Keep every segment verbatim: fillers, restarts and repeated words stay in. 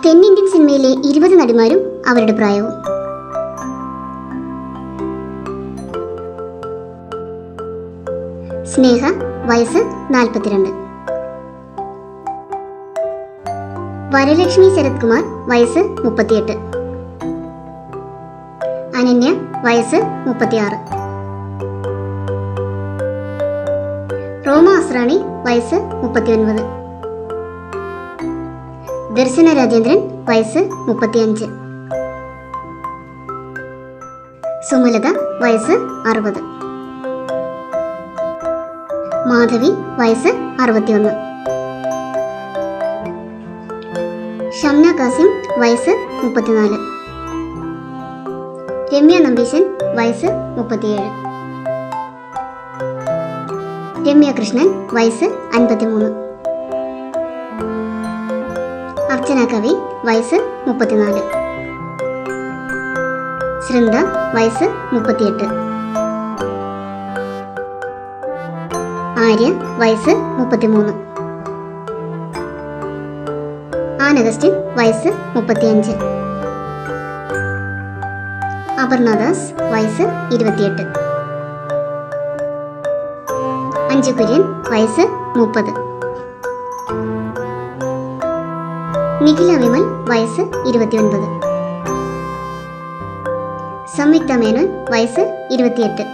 തെന്നിന്ത്യൻ സിനിമയിലെ ഇരുപത് നടിമാരും അവരുടെ പ്രായവും. സ്നേഹ വയസ്സ് നാൽപ്പത്തിരണ്ട്. വരലക്ഷ്മി ശരത് കുമാർ വയസ്സ് മുപ്പത്തിയെട്ട്. അനന്യ വയസ്സ് മുപ്പത്തിയാറ്. റോമ അസ്രാണി വയസ്സ് മുപ്പത്തിയൊൻപത്. ദർശന രാജേന്ദ്രൻ വയസ്സ് മുപ്പത്തിയഞ്ച്. സുമലത വയസ്സ് അറുപത്. മാധവി വയസ്സ് അറുപത്തിയൊന്ന്. ഷംന കാസിം വയസ്സ് മുപ്പത്തിനാല്. രമ്യ നമ്പീശൻ വയസ്സ് മുപ്പത്തിയേഴ്. രമ്യ കൃഷ്ണൻ വയസ്സ് അൻപത്തിമൂന്ന്. അർച്ചന കവി വയസ്സ് മുപ്പത്തിനാല്. ശൃന്ദ വയസ്സ് മുപ്പത്തിയെട്ട്. ആര്യ വയസ്സ് മുപ്പത്തിമൂന്ന്. ആൻ അഗസ്റ്റിൻ വയസ്സ് മുപ്പത്തിയഞ്ച്. അപർണദാസ് വയസ്സ് ഇരുപത്തിയെട്ട്. അഞ്ജു കുര്യൻ വയസ്സ് മുപ്പത്. നിഖില വിമൽ വയസ്സ് ഇരുപത്തിയൊൻപത്. സംയുക്ത മേനോൻ വയസ്സ് ഇരുപത്തിയെട്ട്.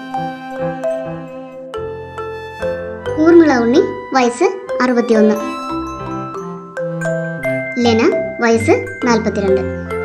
ഊർമിള ഉണ്ണി വയസ്സ് അറുപത്തിയൊന്ന്. ലെന വയസ്സ് നാൽപ്പത്തിരണ്ട്.